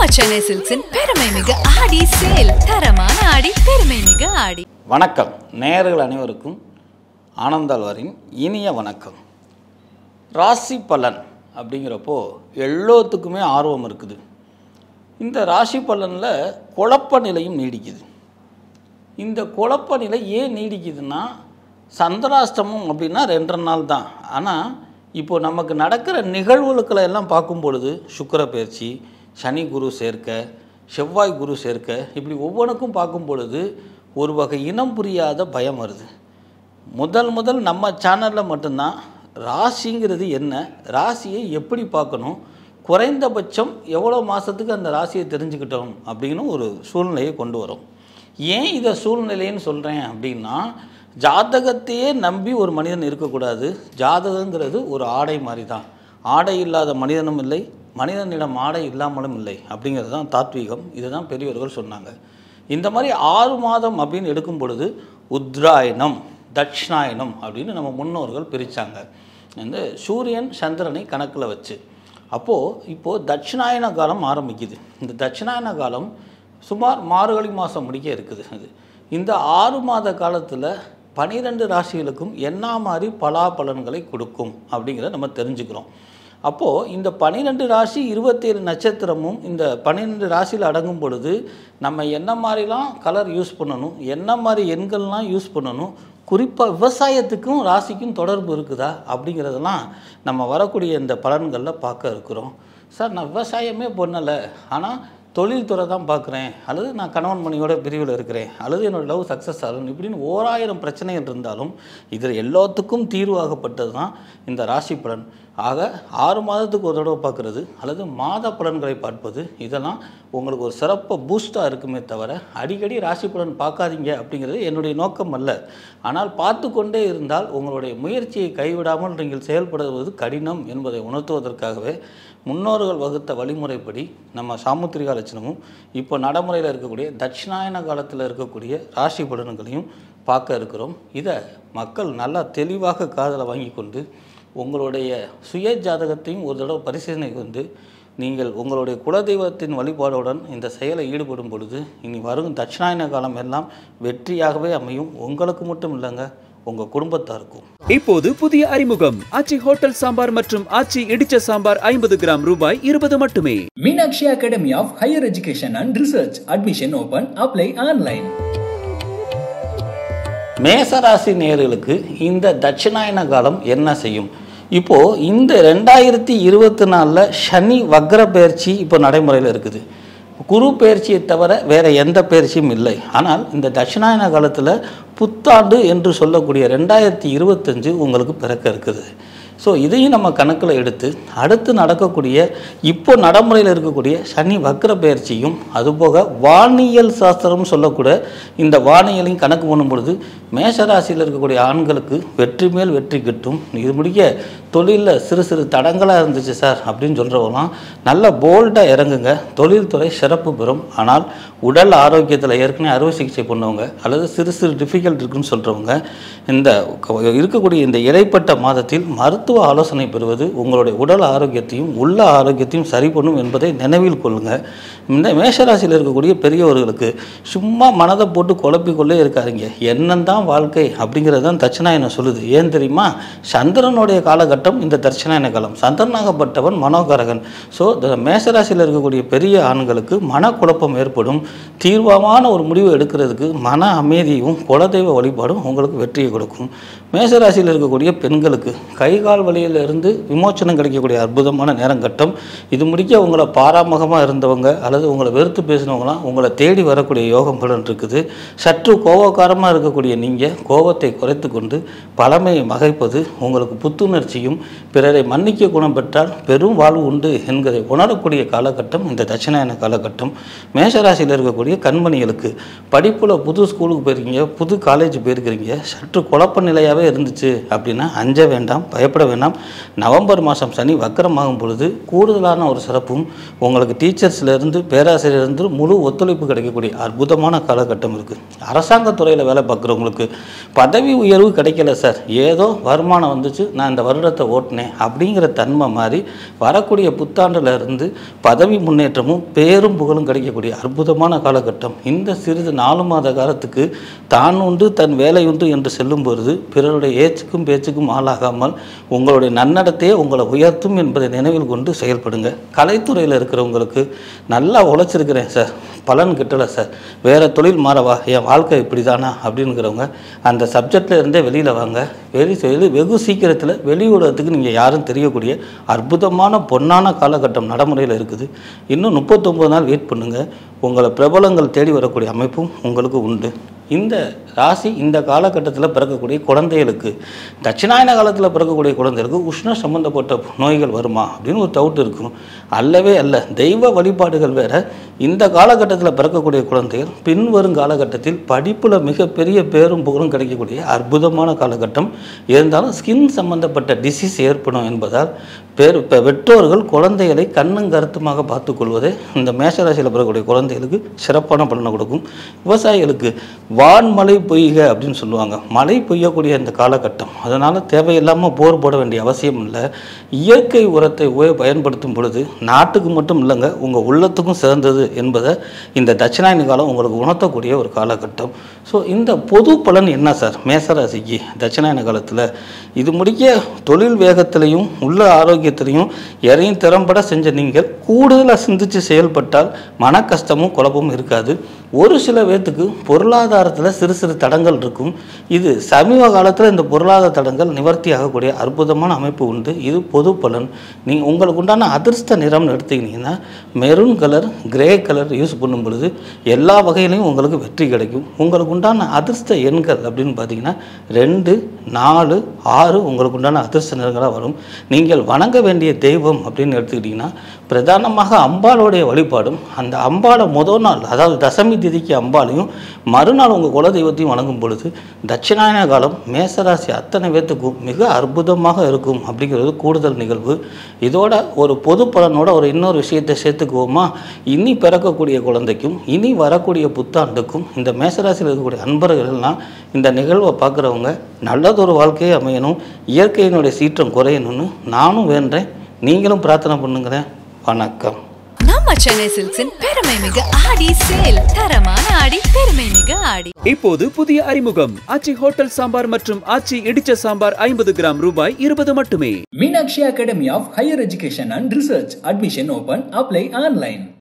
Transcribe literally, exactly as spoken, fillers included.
நம்ம சென்னை சில்க்ஸின் பெருமை மிகு ஆடி சேல். தரமான ஆடி, பெருமை மிகு ஆடி. வணக்கம் நேயர்கள் அனைவருக்கும் ஆனந்தாழ்வாரின் இனிய வணக்கம். ராசி பலன் அப்படிங்கிறப்போ எல்லோத்துக்குமே ஆர்வம் இருக்குது. இந்த ராசி பலனில் குழப்ப நிலையும் நீடிக்குது. இந்த குழப்ப நிலை ஏன் நீடிக்குதுன்னா, சந்திராஷ்டமம் அப்படின்னா ரெண்டரை நாள் தான். ஆனால் இப்போ நமக்கு நடக்கிற நிகழ்வுகளை எல்லாம் பார்க்கும் பொழுது சுக்கிர பயிற்சி, சனி குரு சேர்க்க, செவ்வாய் குரு சேர்க்க, இப்படி ஒவ்வொன்றுக்கும் பார்க்கும் பொழுது ஒரு வகை இனம் புரியாத பயம் வருது. முதல் முதல் நம்ம சேனலில் மட்டும்தான் ராசிங்கிறது என்ன, ராசியை எப்படி பார்க்கணும், குறைந்தபட்சம் எவ்வளோ மாதத்துக்கு அந்த ராசியை தெரிஞ்சுக்கிட்டோம் அப்படின்னு ஒரு சூழ்நிலையை கொண்டு வரும். ஏன் இதை சூழ்நிலைன்னு சொல்கிறேன் அப்படின்னா, ஜாதகத்தையே நம்பி ஒரு மனிதன் இருக்கக்கூடாது. ஜாதகங்கிறது ஒரு ஆடை மாதிரி தான். ஆடை இல்லாத மனிதனும் இல்லை, மனிதனிடம் ஆடை இல்லாமலும் இல்லை அப்படிங்கிறது தான் தாத்வீகம். இதுதான் பெரியவர்கள் சொன்னாங்க. இந்த மாதிரி ஆறு மாதம் அப்படின்னு எடுக்கும் பொழுது உத்ராயணம், தட்சிணாயனம் அப்படின்னு நம்ம முன்னோர்கள் பிரித்தாங்க. இந்த சூரியன் சந்திரனை கணக்கில் வச்சு. அப்போது இப்போது தட்சிணாயன காலம் ஆரம்பிக்குது. இந்த தட்சிணாயன காலம் சுமார் மார்கழி மாதம் முடிக்க இருக்குது. அது இந்த ஆறு மாத காலத்தில் பனிரெண்டு ராசிகளுக்கும் என்ன மாதிரி பலாபலன்களை கொடுக்கும் அப்படிங்கிறத நம்ம தெரிஞ்சுக்கிறோம். அப்போது இந்த பன்னிரெண்டு ராசி இருபத்தேழு நட்சத்திரமும் இந்த பன்னிரெண்டு ராசியில் அடங்கும் பொழுது நம்ம என்ன மாதிரிலாம் கலர் யூஸ் பண்ணணும், என்ன மாதிரி எண்கள்லாம் யூஸ் பண்ணணும், குறிப்பாக விவசாயத்துக்கும் ராசிக்கும் தொடர்பு இருக்குதா அப்படிங்கிறதெல்லாம் நம்ம வரக்கூடிய இந்த பலன்களில் பார்க்க இருக்கிறோம். சார், நான் விவசாயமே பண்ணலை, ஆனால் தொழில்துறை தான் பார்க்குறேன், அல்லது நான் கணவன் மனைவியோட பிரிவில் இருக்கிறேன், அல்லது என்னோடய லவ் சக்ஸஸ் ஆகணும், இப்படின்னு ஓராயிரம் பிரச்சனைகள் இருந்தாலும் இதில் எல்லாத்துக்கும் தீர்வாகப்பட்டது தான் இந்த ராசி பலன். ஆக ஆறு மாதத்துக்கு ஒரு தடவை பார்க்குறது அல்லது மாத பலன்களை பார்ப்பது, இதெல்லாம் உங்களுக்கு ஒரு சிறப்பாக பூஸ்டாக இருக்குமே தவிர அடிக்கடி ராசி பலன் பார்க்காதீங்க அப்படிங்கிறது என்னுடைய நோக்கம் அல்ல. ஆனால் பார்த்து கொண்டே இருந்தால் உங்களுடைய முயற்சியை கைவிடாமல் நீங்கள் செயல்படுவது கடினம் என்பதை உணர்த்துவதற்காகவே முன்னோர்கள் வகுத்த வழிமுறைப்படி நம்ம சாமுத்திரிகா லட்சணமும் இப்போ நடைமுறையில் இருக்கக்கூடிய தட்சிணாயன காலத்தில் இருக்கக்கூடிய ராசி பலன்களையும் பார்க்க இருக்கிறோம். இதை மக்கள் நல்லா தெளிவாக காதில் வாங்கி கொண்டு உங்களுடைய சுய ஜாதகத்தையும் ஒரு தடவை பரிசீலனை கொண்டு நீங்கள் உங்களுடைய குலதெய்வத்தின் வழிபாடுடன் இந்த செயலை ஈடுபடும் பொழுது இனி வரும் தட்சிணாயன காலம் எல்லாம் வெற்றியாகவே அமையும். உங்களுக்கு மட்டும் இல்லைங்க, உங்கள் குடும்பத்தாருக்கும். இப்போது புதிய அறிமுகம் ஆச்சி ஹோட்டல் சாம்பார் மற்றும் ஆச்சி இடிச்ச சாம்பார் ஐம்பது கிராம் ரூபாய் இருபது மட்டுமே. Meenakshi academy of higher education and research. Admission open. Apply online. மேசராசி நேயர்களுக்கு இந்த தட்சிணாயன காலம் என்ன செய்யும்? இப்போது இந்த ரெண்டாயிரத்தி இருபத்தி நாலில் சனி வக்ர பயிற்சி இப்போ நடைமுறையில் இருக்குது. குரு பயிற்சியை தவிர வேறு எந்த பயிற்சியும் இல்லை. ஆனால் இந்த தட்சிணாயன காலத்தில் புத்தாண்டு என்று சொல்லக்கூடிய ரெண்டாயிரத்தி இருபத்தஞ்சு உங்களுக்கு பிறக்க இருக்குது. ஸோ இதையும் நம்ம கணக்கில் எடுத்து அடுத்து நடக்கக்கூடிய இப்போ நடைமுறையில் இருக்கக்கூடிய சனி வக்ர பயிற்சியும், அதுபோக வானியல் சாஸ்திரம் சொல்லக்கூட இந்த வானியலையும் கணக்கு பண்ணும் பொழுது மேஷராசியில் இருக்கக்கூடிய ஆண்களுக்கு வெற்றி மேல் வெற்றி கிட்டும். இது முடிய தொழிலில் சிறு சிறு தடங்களாக இருந்துச்சு சார் அப்படின்னு சொல்கிறவங்களாம் நல்ல போல்டாக இறங்குங்க, தொழில்துறை சிறப்பு பெறும். ஆனால் உடல் ஆரோக்கியத்தில் ஏற்கனவே அறுவை சிகிச்சை பண்ணவங்க அல்லது சிறு சிறு டிஃபிகல்ட் இருக்குன்னு சொல்கிறவங்க இந்த இருக்கக்கூடிய இந்த இடைப்பட்ட மாதத்தில் மருத்துவ ஆலோசனை பெறுவது உங்களுடைய உடல் ஆரோக்கியத்தையும் உள்ள ஆரோக்கியத்தையும் சரி பண்ணும் என்பதை நினைவில் கொள்ளுங்கள். இந்த மேஷராசியில் இருக்கக்கூடிய பெரியவர்களுக்கு சும்மா மனதை போட்டு குழப்பிக்கொள்ளே இருக்காருங்க. என்னந்தான் வாழ்க்கை அப்படிங்கிறது தான் தட்சிணாயனம் சொல்லுது. ஏன் தெரியுமா? சந்திரனுடைய காலகட்டம் இந்த தட்சிணாயன காலம். சந்திரனாகப்பட்டவன் மனோகரகன். ஸோ இந்த மேஷராசியில் இருக்கக்கூடிய பெரிய ஆண்களுக்கு மனக்குழப்பம் ஏற்படும். தீர்வான ஒரு முடிவு எடுக்கிறதுக்கு மன அமைதியும் குலதெய்வ வழிபாடும் உங்களுக்கு வெற்றியை கொடுக்கும். மேஷராசியில் இருக்கக்கூடிய பெண்களுக்கு கைகால் வழியிலிருந்து விமோச்சனம் கிடைக்கக்கூடிய அற்புதமான நேரங்கட்டம். இது முடிக்க உங்களை பாராமுகமாக இருந்தவங்க அல்லது உங்களை வெறுத்து பேசினவங்களாம் உங்களை தேடி வரக்கூடிய யோகம் பலன் இருக்குது. சற்று கோபக்காரமாக இருக்கக்கூடிய நீங்கள் கோபத்தை குறைத்து கொண்டு பழமையை மகைப்பது உங்களுக்கு புத்துணர்ச்சியும் பிறரை மன்னிக்க குணம் பெற்றால் பெரும் வாழ்வு உண்டு என்கிறதை உணரக்கூடிய காலகட்டம் இந்த தட்சிணாயன காலகட்டம். மேஷராசியில் இருக்கக்கூடிய கண்மணிகளுக்கு படிப்பில் புது ஸ்கூலுக்கு போயிருக்கீங்க, புது காலேஜ் போயிருக்கிறீங்க, சற்று குழப்ப நிலையாகவே இருந்துச்சு அப்படின்னா அஞ்ச வேண்டாம், பயப்பட வேண்டாம். நவம்பர் மாதம் சனி வக்கரமாகும் பொழுது கூடுதலான ஒரு சிறப்பும் உங்களுக்கு டீச்சர்ஸ்லேருந்து பேராசிரியர்லேருந்து முழு ஒத்துழைப்பு கிடைக்கக்கூடிய அற்புதமான காலகட்டம் இருக்குது. அரசாங்கத்துறையில் வேலை பார்க்குறவங்களுக்கு உங்களுக்கு பதவி உயர்வு கிடைக்கல சார், ஏதோ வருமானம் வந்துச்சு, நான் இந்த வருடத்தை ஓட்டினேன் அப்படிங்கிற தன்மை மாதிரி வரக்கூடிய புத்தாண்டில் இருந்து பதவி முன்னேற்றமும் பேரும் புகழும் கிடைக்கக்கூடிய அற்புதமான காலகட்டம். இந்த சிறிது நாலு மாத காலத்துக்கு தான் உண்டு தன் வேலை உண்டு என்று செல்லும் பொழுது பிறருடைய ஏச்சுக்கும் பேச்சுக்கும் ஆளாகாமல் உங்களுடைய நன்னடத்தையே உங்களை உயர்த்தும் என்பதை நினைவில் கொண்டு செயல்படுங்க. கலைத்துறையில் இருக்கிறவங்களுக்கு நல்லா உழைச்சிருக்கிறேன் சார், பலன் கிட்டலை சார், வேறு தொழில் மாறவா, என் வாழ்க்கை இப்படி தானா அப்படின்னுங்கிறவங்க அந்த சப்ஜெக்டில் இருந்தே வெளியில் வாங்க. வெளி வெளி வெகு சீக்கிரத்தில் வெளியிடத்துக்கு நீங்கள் யாரும் தெரியக்கூடிய அற்புதமான பொன்னான காலகட்டம் நடைமுறையில் இருக்குது. இன்னும் முப்பத்தொம்பது நாள் வெயிட் பண்ணுங்கள், உங்களை பிரபலங்கள் தேடி வரக்கூடிய அமைப்பும் உங்களுக்கு உண்டு. இந்த ராசி இந்த காலகட்டத்தில் பிறக்கக்கூடிய குழந்தைகளுக்கு, தட்சிணாயன காலத்தில் பிறக்கக்கூடிய குழந்தைகளுக்கு உஷ்ண சம்பந்தப்பட்ட நோய்கள் வருமா அப்படின்னு ஒரு டவுட் இருக்கும். அல்லவே அல்ல, தெய்வ வழிபாடுகள் வேற. இந்த காலகட்டத்தில் பிறக்கக்கூடிய குழந்தைகள் பின்வரும் காலகட்டத்தில் படிப்பில் மிகப்பெரிய பேரும் புகழும் கிடைக்கக்கூடிய அற்புதமான காலகட்டம். இருந்தாலும் ஸ்கின் சம்பந்தப்பட்ட டிசீஸ் ஏற்படும் என்பதால் பேர் இப்போ பெற்றோர்கள் குழந்தைகளை கண்ணும் கருத்துமாக பார்த்துக்கொள்வதே இந்த மேஷராசியில் பிறக்கக்கூடிய குழந்தைகளுக்கு சிறப்பான பலனை கொடுக்கும். விவசாயிகளுக்கு வான்மழை பொய்க அப்படின்னு சொல்லுவாங்க, மழை பெய்யக்கூடிய இந்த காலகட்டம். அதனால் தேவையில்லாமல் போர் போட வேண்டிய அவசியம் இல்லை. இயற்கை உரத்தை பயன்படுத்தும் பொழுது நாட்டுக்கு மட்டும் இல்லைங்க, உங்கள் உள்ளத்துக்கும் சிறந்தது என்பதை இந்த தட்சிணாயன காலம் உங்களுக்கு உணர்த்தக்கூடிய ஒரு காலகட்டம். ஸோ இந்த பொது பலன் என்ன சார் மேசராசிக்கு தட்சிணாயன காலத்தில்? இது முடிக்க தொழில் வேகத்திலையும் உள்ள ஆரோக்கியத்திலையும் எதையும் திறம்பட செஞ்ச நீங்கள் கூடுதலாக சிந்தித்து செயல்பட்டால் மன கஷ்டமும் குழப்பமும் இருக்காது. ஒரு சில பேர்த்துக்கு பொருளாதாரத்தில் சிறு சிறு தடங்கள் இருக்கும். இது சமீப காலத்தில் இந்த பொருளாதார தடங்கள் நிவர்த்தி ஆகக்கூடிய அற்புதமான அமைப்பு உண்டு. இது பொது பலன். நீங்கள் உங்களுக்கு உண்டான அதிர்ஷ்ட நிறம்னு எடுத்துக்கிட்டிங்கன்னா maroon colour, grey colour use பண்ணும் பொழுது எல்லா வகையிலையும் உங்களுக்கு வெற்றி கிடைக்கும். உங்களுக்கு உண்டான அதிர்ஷ்ட எண்கள் அப்படின்னு பார்த்தீங்கன்னா ரெண்டு, நாலு, ஆறு உங்களுக்கு உண்டான அதிர்ஷ்ட நிறங்களாக வரும். நீங்கள் வணங்க வேண்டிய தெய்வம் அப்படின்னு எடுத்துக்கிட்டிங்கன்னா பிரதானமாக அம்பாளுடைய வழிபாடும், அந்த அம்பாளை முதல் நாள் அதாவது தசமி திதிக்கு அம்பாளையும் மறுநாள் உங்கள் குலதெய்வத்தையும் வணங்கும் பொழுது தட்சிணாயன காலம் மேசராசி அத்தனை பேர்த்துக்கும் மிக அற்புதமாக இருக்கும் அப்படிங்கிறது கூடுதல் நிகழ்வு. இதோட ஒரு பொது பலனோட ஒரு இன்னொரு விஷயத்தை சேர்த்துக்குவோமா? இனி பிறக்கக்கூடிய குழந்தைக்கும் இனி வரக்கூடிய புத்தாண்டுக்கும் இந்த மேசராசியில் இருக்கக்கூடிய அன்பர்கள்லாம் இந்த நிகழ்வை பார்க்குறவங்க நல்லதொரு வாழ்க்கையை அமையணும், இயற்கையினுடைய சீற்றம் குறையணும்னு நானும் வேண்டேன். நீங்களும் பிரார்த்தனை பண்ணுங்கிறேன். வணக்கம். நம்ம சென்னை சில்க்ஸின் பெருமை மிக ஆடி சேல், தரமான ஆடி, பெருமை மிக ஆடி. இப்போது புதிய அறிமுகம் ஆச்சி ஹோட்டல் சாம்பார் மற்றும் ஆச்சி இடிச்ச சாம்பார் ஐம்பது கிராம் ரூபாய் இருபது மட்டுமே. Meenakshi Academy of Higher Education and Research. Admission open. Apply online.